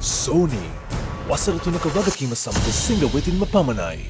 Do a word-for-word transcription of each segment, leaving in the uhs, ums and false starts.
Sony වසර තුනක වගකීම සමග සිංහ වෙතින්ම පමණයි.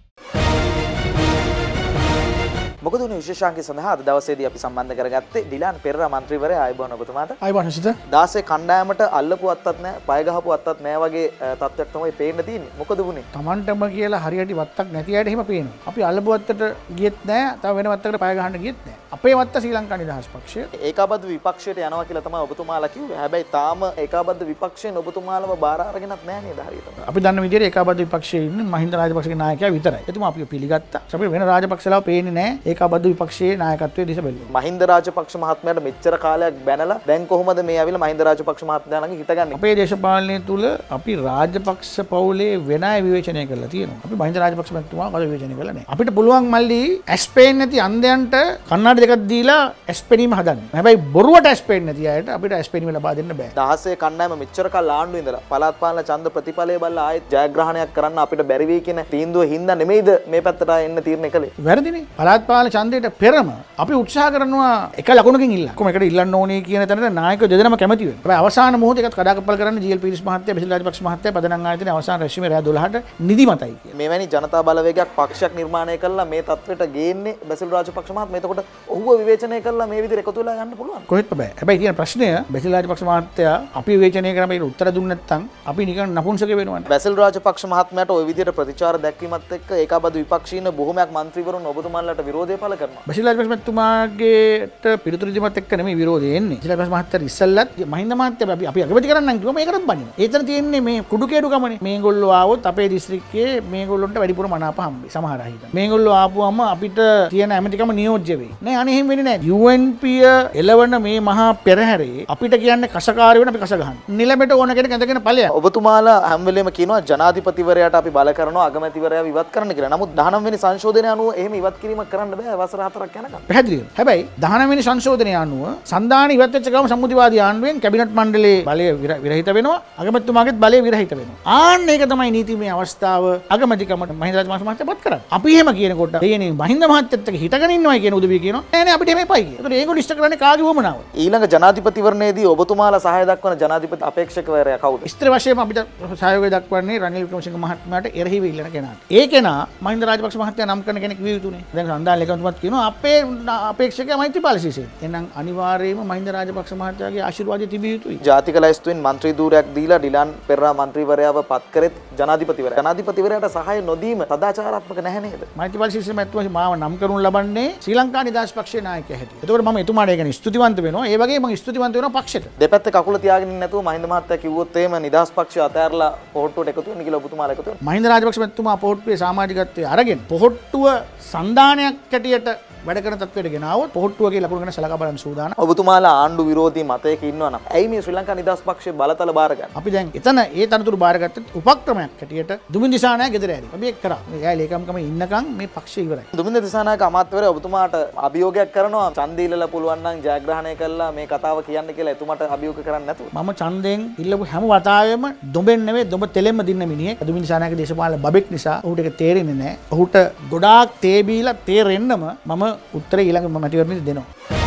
මොකද උනේ විශේෂාංගය සඳහා අද දවසේදී අපි සම්බන්ධ කරගත්තේ ඩිලාන් පෙරේරා මන්ත්‍රීවරයා ආයුබෝවන් ඔබතුමාට. ආයුබෝවන් සිත. දාසේ කණ්ඩායමට අල්ලපු අත්තත් නැහැ, පය ගහපු අත්තත් නැහැ වගේ තත්ත්වයක් තමයි පේන්න තියෙන්නේ. මොකද වුනේ? Tamanටම කියලා හරියට වත්තක් නැති අයට එහෙම පේනවා. අපි අල්ලපු වත්තට ගියෙත් නැහැ, තව වෙන වත්තකට පය ගහන්න ගියෙත් නැහැ. අපේ වත්ත ශ්‍රී ලංකා නිදහස් පක්ෂය. ඒකාබද්ධ විපක්ෂයට යනවා කියලා තමයි ඔබතුමාලා කිව්වේ. හැබැයි තාම ඒකාබද්ධ විපක්ෂයෙන් ඔබතුමාලව බාර අරගෙනත් නැහැ නේද හරියට? අපි දන්න විදිහට ඒකාබද්ධ විපක්ෂයේ ඉන්නේ මහින්ද රාජපක්ෂගේ නායකයා විතරයි. එතුමා අපිව පිළිගත්තා. අපිට වෙන රාජපක්ෂලාව පේන්නේ නැහැ. ඒකාබද්ධ විපක්ෂයේ නායකත්වයේ දිස බැලුවා. මහින්ද රාජපක්ෂ මහත්මයාට මෙච්චර කාලයක් බැනලා දැන් කොහොමද මේ ඇවිල්ලා මහින්ද රාජපක්ෂ මහත්මයා ළඟ හිටගන්නේ? අපේ දේශපාලනය තුල අපි රාජපක්ෂ පවුලේ වෙන අය විවේචනය කරලා තියෙනවා. අපි මහින්ද රාජපක්ෂ මහත්මයා කවද විවේචනය කරලා නැහැ. අපිට පුළුවන් මල්ලි ඇස් පේන්නේ නැති අන්ධයන්ට කන්නාඩි දෙකක් දීලා ඇස් පෙනීම හදන්න. හැබැයි බොරුවට ඇස් පේන්නේ නැති අයට අපිට ඇස් පෙනීම ලබා දෙන්න බෑ. දහසේ කණ්ඩායම මෙච්චර කල් ආණ්ඩුවේ ඉඳලා පළාත් පාලන ඡන්ද ප්‍රතිඵලය බලලා ආයෙත් ජයග්‍රහණයක් කරන්න අපිට බැරි වෙයි කියන තීන්දුව හින්දා නෙමෙයිද මේ පැත්තට එන්න තීරණය කළේ? වැරදිනේ. පළාත් පාලන ඡන්දයට පෙරම අපි උත්සාහ කරනවා එක ලකුණකින් ඉල්ලන්න. කොහොම එකට ඉල්ලන්න ඕනේ කියන තැනට නායකයෝ දෙදෙනාම කැමති වෙනවා. හැබැයි අවසාන මොහොතේ එකත් කඩාකප්පල් කරන්න ජී.එල්. පීරිස් මහත්තයා, බෙසිල් රාජපක්ෂ මහත්තයා පදනම් ආයතනයේ අවසාන රැස්වීමේ රෑ දොළහට නිදිමතයි කියලා. මෙවැනි ජනතා බලවේගයක් පක්ෂයක් නිර්මාණය කළා මේ තත්ත්වයට ගේන්නේ බෙසිල් රාජපක්ෂ මහත්මයා. එතකොට ඔහුව විවේචනය කළා මේ විදිහට එකතු වෙලා යන්න පුළුවන්. කොහෙත් බෑ. හැබැයි තියෙන ප්‍රශ්නය බෙසිල් රාජපක්ෂ මහත්තයා අපි විවේචනය කරන මේකට උත්තර දුන්නේ නැත්නම් අපි නිකන් නපුංසක වෙනවනේ. බෙසිල් රාජපක්ෂ මහත්මයාට ওই විදිහට ප්‍රතිචාර දැක්වීමත් එක්ක ඒකාබද්ධ විපක්ෂීන බොහොමයක් മന്ത്രിවරුන් ඔබතුමාලට විරෝධය පළ කරනවා. බෙසිල් රාජපක්ෂ මහත්මයාගේට පිළිතුරු දීමත් එක්ක නෙමෙයි විරෝධය එන්නේ. බෙසිල් රාජපක්ෂ මහත්තයා ඉස්සල්ලත් මහින්ද මහත්තයා අපි අපි අගමැති කරන්නම් කිව්වම මේකටත් බනිනවා. ඒතන තියෙන්නේ මේ කුඩු කේඩු ගමනේ. මේගොල්ලෝ ආවොත් අපේ දිස්ත්‍රික්කයේ මේගොල්ලොන්ට වැඩිපුර මනාප හම්බෙයි. සමහර අය හිතන. මේගොල්ලෝ ආපුවම අපිට තියෙන ඇමතිකම නියෝජ්‍ය වෙයි. නෑ අනේ එහෙම වෙන්නේ නෑ. යූ එන් පී එළවන මේ මහා පෙරහැරේ අපිට කියන්නේ කසකාරී වෙන අපි කස ගහන්න. නිලමෙට ඕන කෙනෙක් ඇඳගෙන ඵලයක්. ඔබතුමාලා හැම වෙලේම කියනවා ජනාධිපතිවරයාට අපි බල කරනවා අගමැතිවරයාව ඉවත් කරන්න කියලා. නමුත් දහනව වෙනි සංශෝධනය අනුව එහෙම ඉවත් කිරීමක් කරන්න බෑ වසර හතරක් යනකම්. පැහැදිලිද? හැබැයි දහනව වෙනි සංශෝධනය අනුව සන්දාන ඉවත් වෙච්ච ගමන් සම්මුතිවාදී ආණ්ඩුවෙන් කැබිනට් මණ්ඩලයේ බලය විරහිත වෙනවා. අගමැතිතුමාගේත් බලය විරහිත වෙනවා. ආන්න ඒක තමයි නීතිමය අවස්ථාව අගමැතිකමට මහින්ද රාජපක්ෂ මහත්තයා පත් කරන්නේ. අපි එහෙම කියනකොට දෙයනේ මහින්ද මහත්තයත් එක්ක හිටගෙන ඉන්නවයි කියන උදවිය කියනවා. නෑ නෑ අපිට එහෙම එපයි කියලා. ඒතකොට ඒගොල්ලෝ ඉෂ්ට කරන්නේ කාගේ වමනාව? ඊළඟ ජනාධිපතිවරණයේදී ඔබතුමාලා සහාය දක්වන ජනාධිපති අපේක්ෂකවරයා කවුද? ස්ථිර වශයෙන්ම අපිට සහයෝගය දක්වන්නේ රනිල් වික්‍රමසිංහ මහත්මයාට එරෙහිව ඉල්ලන කෙනාට. ඒ කෙනා මහින්ද රාජපක්ෂ මහත්තයා නම් කරන කෙනෙක් විය යුතුනේ. දැන් සන්දාන ලේකම්තුමාත් කියනවා අපේ අපේක්ෂකයා මෛත්‍රීපාල සිරිසේන. එහෙනම් අනිවාර්යයෙන්ම මහින්ද රාජපක්ෂ මහත්තයාගේ ආශිර්වාදය තිබිය යුතුයි. ජාතික ලැයිස්තුවෙන් മന്ത്രി ධූරයක් දීලා ඩිලාන් පෙරේරා මන්ත්‍රීවරයාව පත් කරෙත් ජනාධිපතිවරයා. ජනාධිපතිවරයාට සහාය නොදීම සදාචාරාත්මක නැහැ නේද? මෛත්‍රීපාල සිරිසේන මහත්මයා මාව නම් කරනු ලබන්නේ ශ්‍රී ලංකා නිදහස් පක්ෂයේ නායකයා හැටියට. ඒතකොට මම එතුමාට ඒ කියන්නේ ස්තුතිවන්ත වෙනවා. ඒ වගේම මම ස්තුතිවන්ත වෙනවා පක්ෂයට. දෙපැත්තේ කකුල තියාගෙන ඉන්න නැතුව මහින්ද මහත්තයා කිව්වොත් එහෙම නිදහස් පක්ෂය අතහැරලා පොහොට්ටුවට එකතු වෙන්න කියලා ඔබතුමාලා එකතු වෙනවා. මහින්ද රාජපක්ෂ මහත්මයා පොහොට්ටුවේ සමාජිකත්වයේ අරගෙන පොහොට්ටුව සන්දානයක් කැටියට වැඩ කරන තත්ත්වයට ගෙනාවොත් පොහොට්ටුවගේ ලකුණු ගැන සලකා බලන්න සූදානම්. ඔබතුමාලා ආණ්ඩු විරෝධී මතයක ඉන්නවා නම් ඇයි මේ ශ්‍රී ලංකා නිදහස් පක්ෂයේ බලතල බාර ගන්න? අපි දැන් එතන ඒ තනතුරු බාරගත්තත් උපක්‍රමයක් කැටියට දුමින් දිසානායක ගෙදර ඇරි. අපි ඒක කරා. එයා ලේකම්කම ඉන්නකම් මේ පක්ෂය ඉවරයි. දුමින් දිසානායක අමාත්‍යවරයා ඔබතුමාට අභියෝගයක් කරනවා ඡන්දය ඉල්ලලා පුළුවන් නම් ජයග්‍රහණය කළා මේ කතාව කියන්න කියලා එතුමාට අභියෝග කරන්නේ නැතුව. මම ඡන්දයෙන් ඉල්ලපු හැම වතාවෙම දොඹෙන් නෙවෙයි දොඹ තෙලෙන්ම දින්න මිනිහෙක්. දුමින් දිසානායක දේශපාලන බබෙක් නිසා ඔහුට ඒක තේරෙන්නේ නැහැ. ඔහුට ගොඩාක් තේ බීලා තේරෙන්නම මම උත්තරේ ඊළඟ මැතිවරණයේදී දෙනවා.